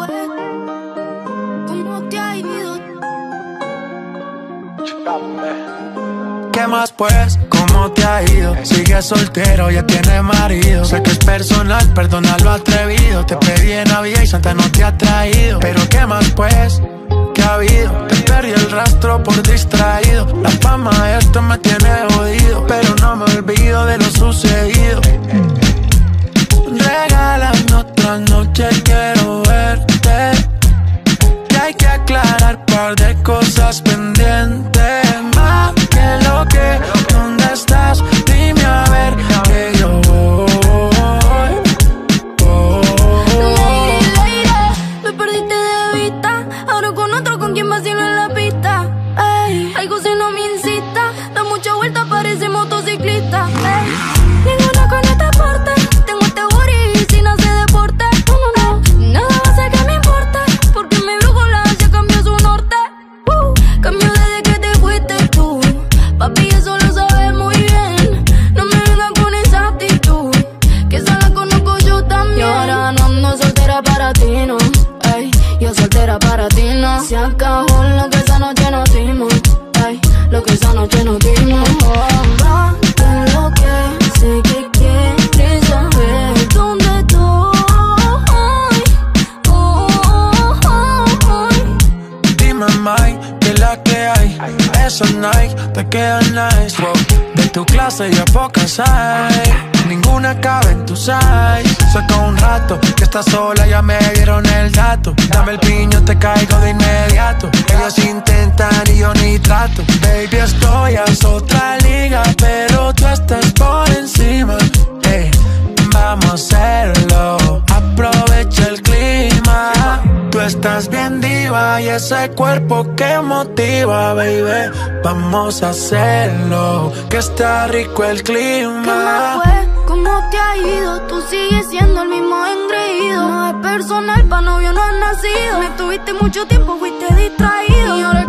pues? ¿Cómo te ha ido? ¿Qué más pues? ¿Cómo te ha ido? Sigues soltero, ya tienes marido. Sé que es personal, perdona lo atrevido. Te pedí en Navidad y Santa no te ha traído. Pero ¿qué más pues? ¿Qué ha habido? Te perdí el rastro por distraído. La fama de esto me tiene jodido, pero no me olvido de lo sucedido. Regálame otra noche, quiero verte. Que hay que aclarar par de cosas pendientes. Más que lo que, ¿dónde estás? Dime a ver que yo voy. Me perdiste de vista. Ahora con otro, ¿con quien vacilo en la pista? Ey, algo si no me incita. Da mucha vuelta, parece motociclista. Ey, ninguna con este porte. Tengo este booty sin hacer deporte. No, nada va a hacer que me importe. Porque mi brújula ya cambió su norte. Cambió desde que te fuiste tú. Papi, eso lo sabes muy bien. No me vengas con esa actitud, que esa la conozco yo también. Y ahora no ando soltera para ti, no. Ey, yo soltera para ti, no. Se acabó lo que esa noche nos dimos. Ey, lo que esa noche nos dimos. Más de lo que sé que quieres saber dónde estoy. Dime, Mike, que la que hay. Esos Nike te quedan nice, wow. De tu clase ya pocas hay. Ninguna cabe en tu size. Saca un rato que estás sola, ya me dieron el dato. Dame el piño, te caigo de inmediato. Ellos intentan y yo ni trato. Baby, estoy a otra liga, pero tú estás por encima. Hey, vamos a hacerlo, aprovecha el clima. Tú estás bien diva y ese cuerpo que motiva, baby. Vamos a hacerlo, que está rico el clima. ¿Qué más fue? ¿Cómo te ha ido? Tú sigues siendo el mismo engreído. No es personal, pa' novio no has nacido. Me tuviste mucho tiempo, fuiste distraído. Y ahora